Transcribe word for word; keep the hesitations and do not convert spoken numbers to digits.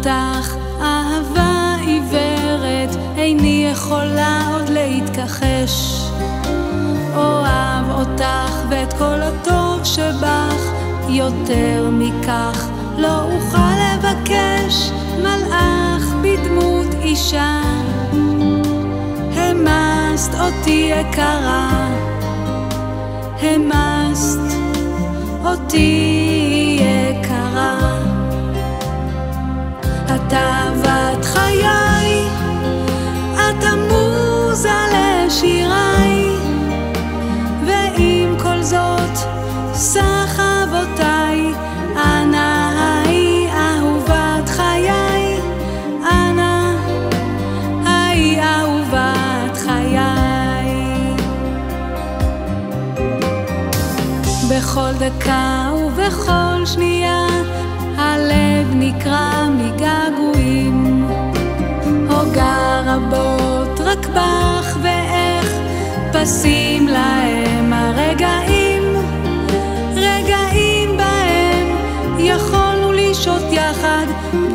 אותך אהבה עיוורת, איני יכולה עוד להתכחש. אוהב אותך ואת כל הטוב שבך, יותר מכך לא אוכל לבקש. מלאך בדמות אישה, המסת אותי יקרה, המסת אותי יקרה. את אהבת חיי, את המוזה לשיריי, ועם כל זאת סך אבותיי, אנא היי אהובת חיי, אנא היי אהובת חיי. בכל דקה ובכל שנייה הלב נקרע מגעגועים, הוגה רבות רק בך, ואיך פסים להם הרגעים, רגעים בהם יכולנו לשהות יחד